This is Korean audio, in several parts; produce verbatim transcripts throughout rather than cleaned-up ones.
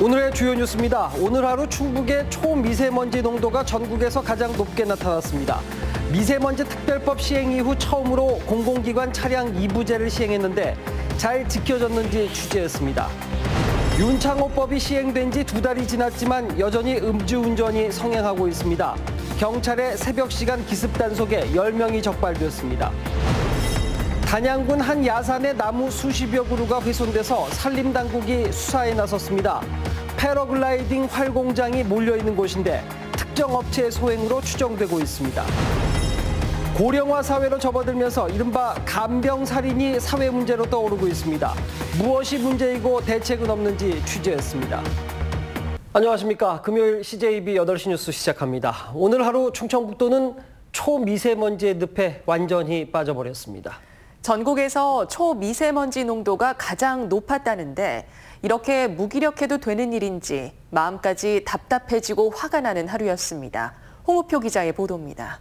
오늘의 주요 뉴스입니다. 오늘 하루 충북의 초미세먼지 농도가 전국에서 가장 높게 나타났습니다. 미세먼지 특별법 시행 이후 처음으로 공공기관 차량 이부제를 시행했는데 잘 지켜졌는지 취재했습니다. 윤창호법이 시행된 지 두 달이 지났지만 여전히 음주운전이 성행하고 있습니다. 경찰의 새벽 시간 기습 단속에 열 명이 적발됐습니다. 단양군 한 야산에 나무 수십여 그루가 훼손돼서 산림당국이 수사에 나섰습니다. 패러글라이딩 활공장이 몰려있는 곳인데 특정 업체의 소행으로 추정되고 있습니다. 고령화 사회로 접어들면서 이른바 간병살인이 사회 문제로 떠오르고 있습니다. 무엇이 문제이고 대책은 없는지 취재했습니다. 안녕하십니까. 금요일 씨제이비 여덟 시 뉴스 시작합니다. 오늘 하루 충청북도는 초미세먼지의 늪에 완전히 빠져버렸습니다. 전국에서 초미세먼지 농도가 가장 높았다는데 이렇게 무기력해도 되는 일인지 마음까지 답답해지고 화가 나는 하루였습니다. 홍우표 기자의 보도입니다.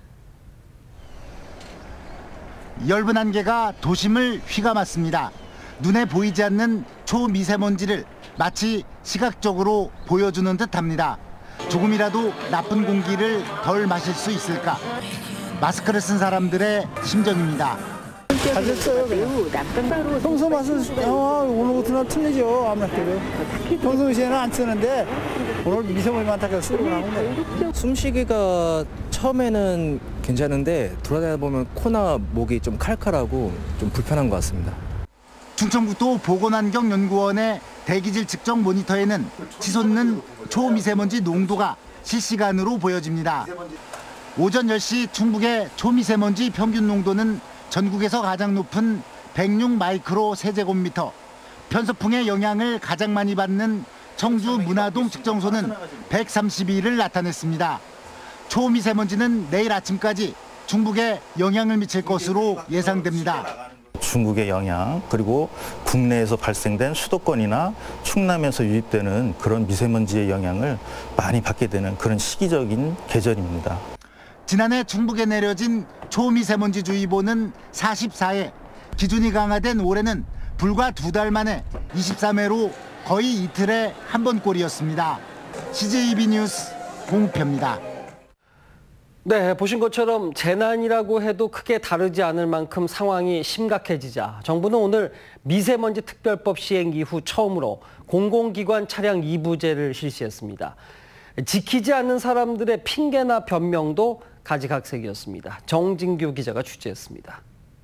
엷은 안개가 도심을 휘감았습니다. 눈에 보이지 않는 초미세먼지를 마치 시각적으로 보여주는 듯합니다. 조금이라도 나쁜 공기를 덜 마실 수 있을까? 마스크를 쓴 사람들의 심정입니다. 잘 됐어요. 매우 나쁜 평소 맛은 아, 오늘 같은 날 틀리죠. 아무래도 평소시에는 안 쓰는데 오늘 미세먼지 많다고 쓰고 나오네. 숨쉬기가 처음에는 괜찮은데 돌아다니다 보면 코나 목이 좀 칼칼하고 좀 불편한 것 같습니다. 충청북도 보건환경연구원의 대기질 측정 모니터에는 치솟는 초미세먼지 농도가 실시간으로 보여집니다. 오전 열 시 충북의 초미세먼지 평균 농도는 전국에서 가장 높은 백육 마이크로 세제곱미터, 편서풍의 영향을 가장 많이 받는 청주 문화동 측정소는 백삼십이를 나타냈습니다. 초미세먼지는 내일 아침까지 중북에 영향을 미칠 것으로 예상됩니다. 중국의 영향, 그리고 국내에서 발생된 수도권이나 충남에서 유입되는 그런 미세먼지의 영향을 많이 받게 되는 그런 시기적인 계절입니다. 지난해 충북에 내려진 초미세먼지주의보는 사십사 회, 기준이 강화된 올해는 불과 두 달 만에 이십삼 회로 거의 이틀에 한 번꼴이었습니다. 씨제이비 뉴스 홍우표입니다. 네, 보신 것처럼 재난이라고 해도 크게 다르지 않을 만큼 상황이 심각해지자 정부는 오늘 미세먼지 특별법 시행 이후 처음으로 공공기관 차량 이부제를 실시했습니다. 지키지 않는 사람들의 핑계나 변명도 가지각색이었습니다. 정진규 기자가 취재했습니다.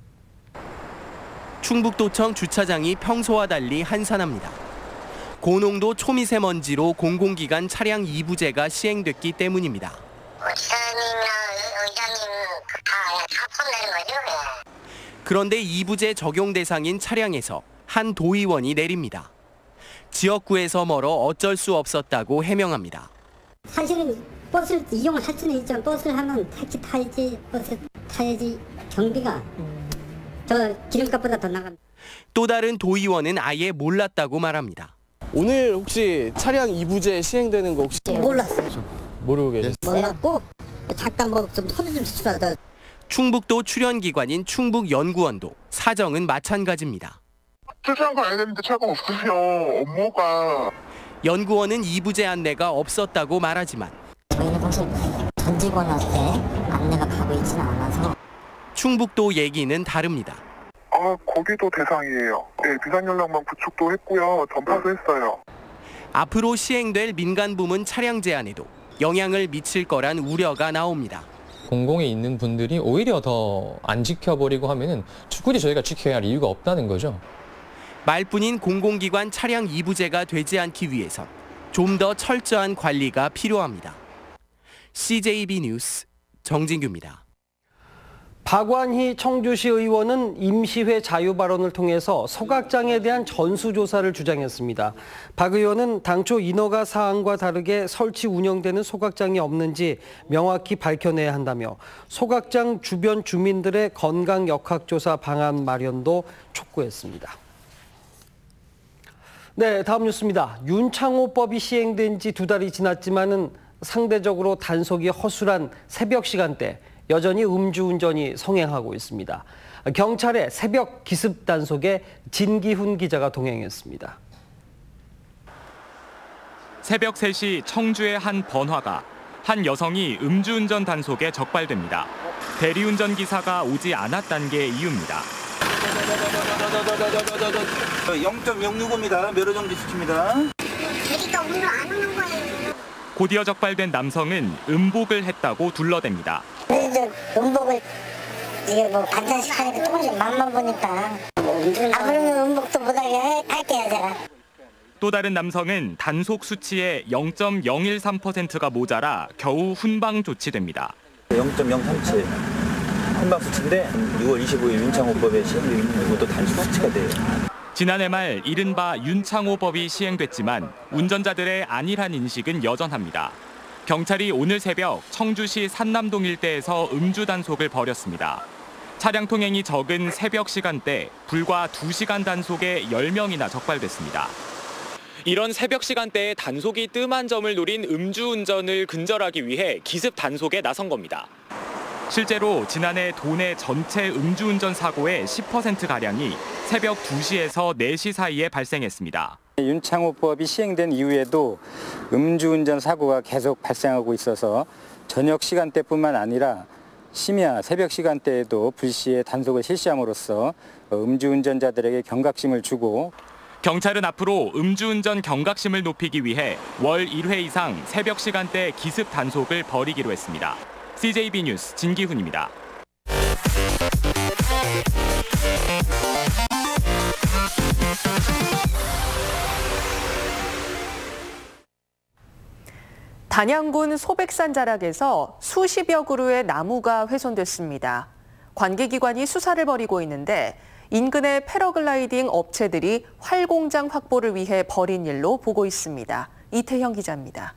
충북도청 주차장이 평소와 달리 한산합니다. 고농도 초미세먼지로 공공기관 차량 이부제가 시행됐기 때문입니다. 지사님이나 의장님 다 사건 내는 거죠. 그런데 이부제 적용 대상인 차량에서 한 도의원이 내립니다. 지역구에서 멀어 어쩔 수 없었다고 해명합니다. 사실은 버스를 이용할 수는 있죠. 버스를 하면 택시 타야지, 버스 타야지 경비가 저 기름값보다 더 나갑니다. 또 다른 도의원은 아예 몰랐다고 말합니다. 오늘 혹시 차량 이부제 시행되는 거 혹시 몰랐어요. 모르고 계셨어요? 몰랐고 잠깐 뭐 좀 소리 좀 치더라도. 충북도 출연기관인 충북연구원도 사정은 마찬가지입니다. 출장 가야 되는데 차가 없으세요. 업무가. 연구원은 이부제 안내가 없었다고 말하지만 저희는 사실 전 직원한테 안내가 가고 있지는 않아서. 충북도 얘기는 다릅니다. 아, 거기도 대상이에요. 네, 비상연락망 구축도 했고요. 전파도 했어요. 앞으로 시행될 민간부문 차량 제한에도 영향을 미칠 거란 우려가 나옵니다. 공공에 있는 분들이 오히려 더 안 지켜버리고 하면은 굳이 저희가 지켜야 할 이유가 없다는 거죠. 말뿐인 공공기관 차량 이부제가 되지 않기 위해선 좀 더 철저한 관리가 필요합니다. 씨제이비 뉴스 정진규입니다. 박완희 청주시 의원은 임시회 자유 발언을 통해서 소각장에 대한 전수조사를 주장했습니다. 박 의원은 당초 인허가 사항과 다르게 설치 운영되는 소각장이 없는지 명확히 밝혀내야 한다며 소각장 주변 주민들의 건강 역학조사 방안 마련도 촉구했습니다. 네, 다음 뉴스입니다. 윤창호법이 시행된 지 두 달이 지났지만은 상대적으로 단속이 허술한 새벽 시간대 여전히 음주운전이 성행하고 있습니다. 경찰의 새벽 기습 단속에 진기훈 기자가 동행했습니다. 새벽 세 시 청주의 한 번화가 한 여성이 음주운전 단속에 적발됩니다. 대리운전 기사가 오지 않았다는 게 이유입니다. 영 점 영육오입니다. 면허정지 수치입니다. 대리가 오늘 안 오는 거예요. 곧이어 적발된 남성은 음복을 했다고 둘러댑니다. 음복을 이게 뭐 반찬씩 하니까 조금씩 맛만 보니까 앞으로는 음복도 못하게 할게요 제가. 또 다른 남성은 단속 수치의 영 점 영일삼 퍼센트가 모자라 겨우 훈방 조치됩니다. 영 점 영삼칠 훈방 수치인데 유월 이십오일 윤창호법에 시행되어 있는 이것도 단속 수치가 돼요. 지난해 말 이른바 윤창호법이 시행됐지만 운전자들의 안일한 인식은 여전합니다. 경찰이 오늘 새벽 청주시 산남동 일대에서 음주 단속을 벌였습니다. 차량 통행이 적은 새벽 시간대 불과 두 시간 단속에 열 명이나 적발됐습니다. 이런 새벽 시간대에 단속이 뜸한 점을 노린 음주운전을 근절하기 위해 기습 단속에 나선 겁니다. 실제로 지난해 도내 전체 음주운전 사고의 십 퍼센트가량이 새벽 두 시에서 네 시 사이에 발생했습니다. 윤창호법이 시행된 이후에도 음주운전 사고가 계속 발생하고 있어서 저녁 시간대뿐만 아니라 심야 새벽 시간대에도 불시에 단속을 실시함으로써 음주운전자들에게 경각심을 주고 경찰은 앞으로 음주운전 경각심을 높이기 위해 월 일 회 이상 새벽 시간대 기습 단속을 벌이기로 했습니다. 씨제이비 뉴스 진기훈입니다. 단양군 소백산 자락에서 수십여 그루의 나무가 훼손됐습니다. 관계기관이 수사를 벌이고 있는데 인근의 패러글라이딩 업체들이 활공장 확보를 위해 벌인 일로 보고 있습니다. 이태형 기자입니다.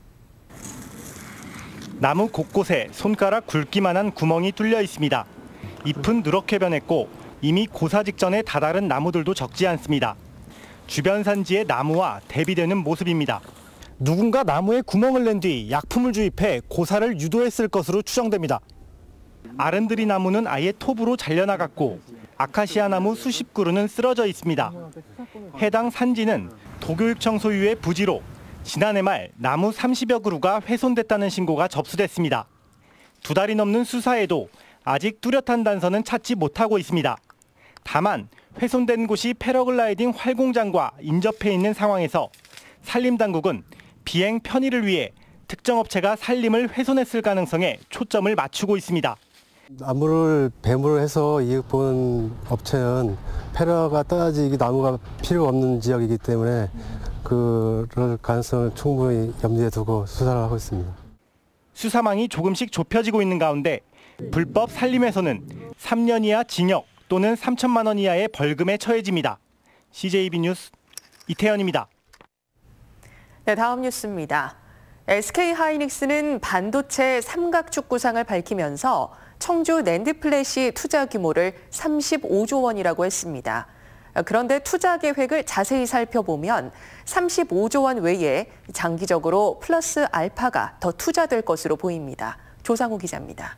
나무 곳곳에 손가락 굵기만한 구멍이 뚫려 있습니다. 잎은 누렇게 변했고 이미 고사 직전에 다다른 나무들도 적지 않습니다. 주변 산지의 나무와 대비되는 모습입니다. 누군가 나무에 구멍을 낸 뒤 약품을 주입해 고사를 유도했을 것으로 추정됩니다. 아른드리 나무는 아예 톱으로 잘려나갔고 아카시아 나무 수십 그루는 쓰러져 있습니다. 해당 산지는 도교육청 소유의 부지로 지난해 말 나무 삼십여 그루가 훼손됐다는 신고가 접수됐습니다. 두 달이 넘는 수사에도 아직 뚜렷한 단서는 찾지 못하고 있습니다. 다만 훼손된 곳이 패러글라이딩 활공장과 인접해 있는 상황에서 산림당국은 비행 편의를 위해 특정 업체가 산림을 훼손했을 가능성에 초점을 맞추고 있습니다. 나무를 배물을 해서 이익 보는 업체는 패러가 떠야지 나무가 필요 없는 지역이기 때문에 그럴 가능성을 충분히 염두에 두고 수사를 하고 있습니다. 수사망이 조금씩 좁혀지고 있는 가운데 불법 산림에서는 삼 년 이하 징역 또는 삼천만 원 이하의 벌금에 처해집니다. 씨제이비 뉴스 이태현입니다. 네, 다음 뉴스입니다. 에스케이하이닉스는 반도체 삼각축 구상을 밝히면서 청주 낸드플래시 투자 규모를 삼십오조 원이라고 했습니다. 그런데 투자 계획을 자세히 살펴보면 삼십오조 원 외에 장기적으로 플러스 알파가 더 투자될 것으로 보입니다. 조상우 기자입니다.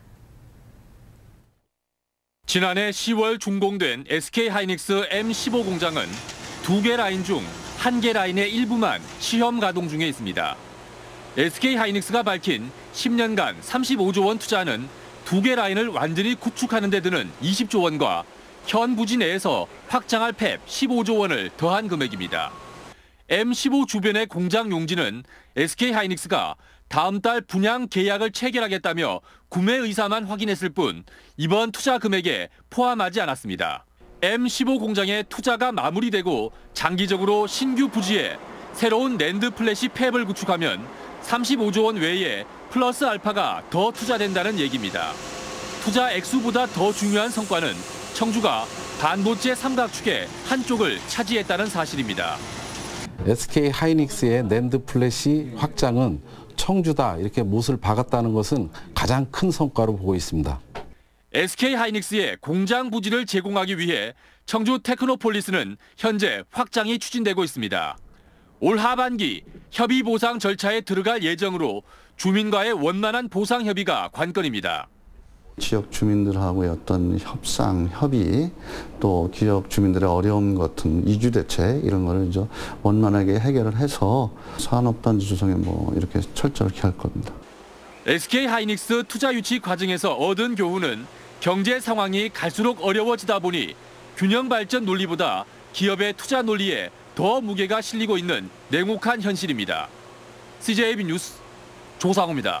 지난해 시월 준공된 에스케이하이닉스 엠 십오 공장은 두 개 라인 중 한 개 라인의 일부만 시험 가동 중에 있습니다. 에스케이하이닉스가 밝힌 십 년간 삼십오조 원 투자는 두 개 라인을 완전히 구축하는 데 드는 이십조 원과 현 부지 내에서 확장할 팹 십오조 원을 더한 금액입니다. 엠 십오 주변의 공장 용지는 에스케이하이닉스가 다음 달 분양 계약을 체결하겠다며 구매 의사만 확인했을 뿐 이번 투자 금액에 포함하지 않았습니다. 엠 십오 공장의 투자가 마무리되고 장기적으로 신규 부지에 새로운 낸드 플래시 팹을 구축하면 삼십오조 원 외에 플러스 알파가 더 투자된다는 얘기입니다. 투자 액수보다 더 중요한 성과는 청주가 반도체 삼각축의 한쪽을 차지했다는 사실입니다. 에스케이하이닉스의 낸드 플래시 확장은 청주다 이렇게 못을 박았다는 것은 가장 큰 성과로 보고 있습니다. 에스케이하이닉스의 공장 부지를 제공하기 위해 청주 테크노폴리스는 현재 확장이 추진되고 있습니다. 올 하반기 협의 보상 절차에 들어갈 예정으로 주민과의 원만한 보상 협의가 관건입니다. 지역 주민들하고의 어떤 협상, 협의, 또 지역 주민들의 어려움 같은 이주 대책 이런 거를 이제 원만하게 해결을 해서 산업단지 조성에 뭐 이렇게 철저하게 할 겁니다. 에스케이하이닉스 투자 유치 과정에서 얻은 교훈은 경제 상황이 갈수록 어려워지다 보니 균형 발전 논리보다 기업의 투자 논리에 더 무게가 실리고 있는 냉혹한 현실입니다. 씨제이비 뉴스 조상우입니다.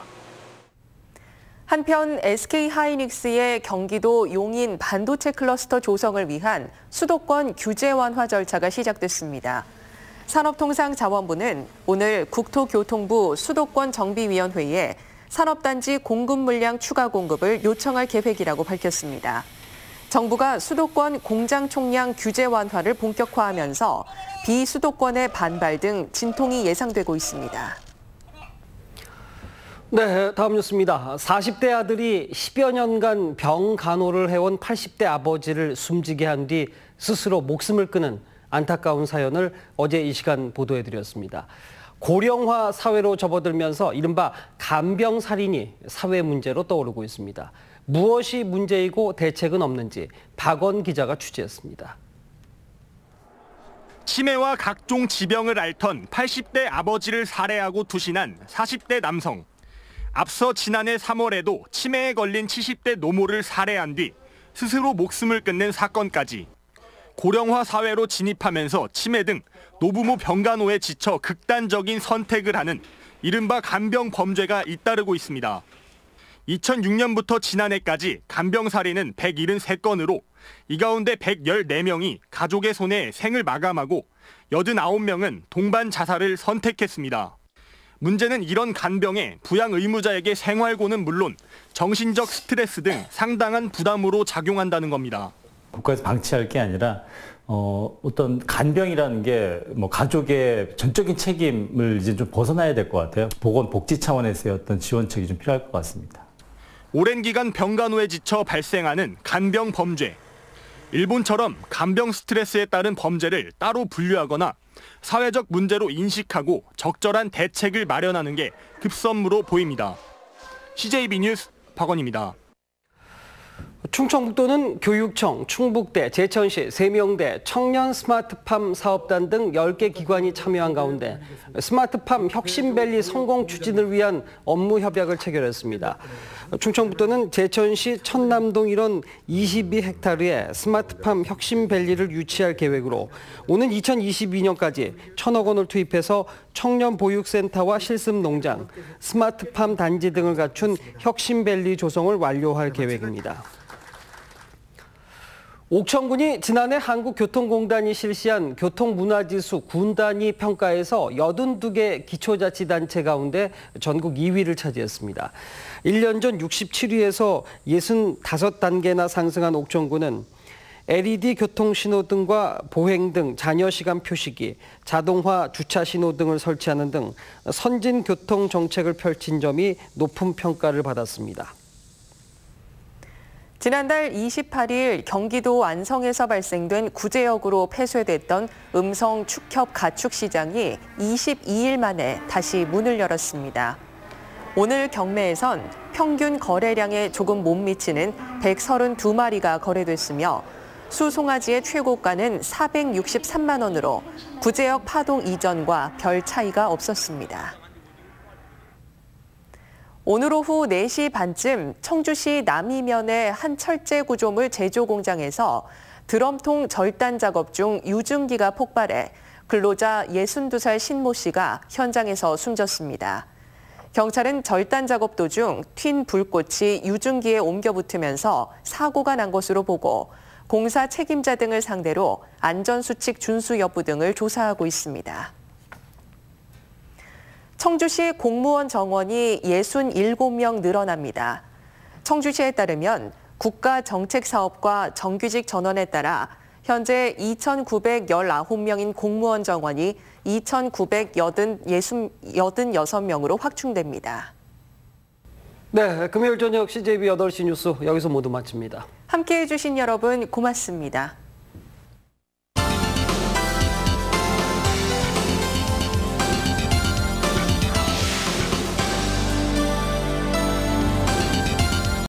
한편 에스케이하이닉스의 경기도 용인 반도체 클러스터 조성을 위한 수도권 규제 완화 절차가 시작됐습니다. 산업통상자원부는 오늘 국토교통부 수도권 정비위원회에 산업단지 공급 물량 추가 공급을 요청할 계획이라고 밝혔습니다. 정부가 수도권 공장 총량 규제 완화를 본격화하면서 비수도권의 반발 등 진통이 예상되고 있습니다. 네, 다음 뉴스입니다. 사십 대 아들이 십여 년간 병 간호를 해온 팔십 대 아버지를 숨지게 한 뒤 스스로 목숨을 끊은 안타까운 사연을 어제 이 시간 보도해드렸습니다. 고령화 사회로 접어들면서 이른바 간병살인이 사회 문제로 떠오르고 있습니다. 무엇이 문제이고 대책은 없는지 박원 기자가 취재했습니다. 치매와 각종 지병을 앓던 팔십 대 아버지를 살해하고 투신한 사십 대 남성. 앞서 지난해 삼월에도 치매에 걸린 칠십 대 노모를 살해한 뒤 스스로 목숨을 끊는 사건까지. 고령화 사회로 진입하면서 치매 등 노부모 병간호에 지쳐 극단적인 선택을 하는 이른바 간병 범죄가 잇따르고 있습니다. 이천육 년부터 지난해까지 간병 살인은 백칠十건으로 이 가운데 백십사 명이 가족의 손에 생을 마감하고 팔십구 명은 동반 자살을 선택했습니다. 문제는 이런 간병에 부양 의무자에게 생활고는 물론 정신적 스트레스 등 상당한 부담으로 작용한다는 겁니다. 국가에서 방치할 게 아니라 어, 어떤 간병이라는 게 뭐 가족의 전적인 책임을 이제 좀 벗어나야 될 것 같아요. 보건복지 차원에서의 어떤 지원책이 좀 필요할 것 같습니다. 오랜 기간 병간호에 지쳐 발생하는 간병 범죄. 일본처럼 간병 스트레스에 따른 범죄를 따로 분류하거나 사회적 문제로 인식하고 적절한 대책을 마련하는 게 급선무로 보입니다. 씨제이비 뉴스 박원입니다. 충청북도는 교육청, 충북대, 제천시, 세명대, 청년 스마트팜 사업단 등 열 개 기관이 참여한 가운데 스마트팜 혁신밸리 성공 추진을 위한 업무 협약을 체결했습니다. 충청북도는 제천시 천남동 일원 이십이 헥타르에 스마트팜 혁신밸리를 유치할 계획으로 오는 이천이십이 년까지 천억 원을 투입해서 청년 보육센터와 실습농장, 스마트팜 단지 등을 갖춘 혁신밸리 조성을 완료할 계획입니다. 옥천군이 지난해 한국교통공단이 실시한 교통문화지수 군 단위 평가에서 팔십이 개 기초자치단체 가운데 전국 이 위를 차지했습니다. 일 년 전 육십칠 위에서 육십오 단계나 상승한 옥천군은 엘이디 교통신호등과 보행 등 자녀시간 표시기, 자동화 주차신호 등을 설치하는 등 선진 교통 정책을 펼친 점이 높은 평가를 받았습니다. 지난달 이십팔 일 경기도 안성에서 발생된 구제역으로 폐쇄됐던 음성 축협 가축 시장이 이십이 일 만에 다시 문을 열었습니다. 오늘 경매에선 평균 거래량에 조금 못 미치는 백삼십이 마리가 거래됐으며 수송아지의 최고가는 사백육십삼만 원으로 구제역 파동 이전과 별 차이가 없었습니다. 오늘 오후 네 시 반쯤 청주시 남이면의 한 철제 구조물 제조 공장에서 드럼통 절단 작업 중 유증기가 폭발해 근로자 예순두 살 신모 씨가 현장에서 숨졌습니다. 경찰은 절단 작업 도중 튄 불꽃이 유증기에 옮겨 붙으면서 사고가 난 것으로 보고 공사 책임자 등을 상대로 안전수칙 준수 여부 등을 조사하고 있습니다. 청주시 공무원 정원이 육십칠 명 늘어납니다. 청주시에 따르면 국가정책사업과 정규직 전원에 따라 현재 이천구백십구 명인 공무원 정원이 이천구백팔십육 명으로 확충됩니다. 네, 금요일 저녁 씨제이비 여덟 시 뉴스 여기서 모두 마칩니다. 함께해 주신 여러분 고맙습니다.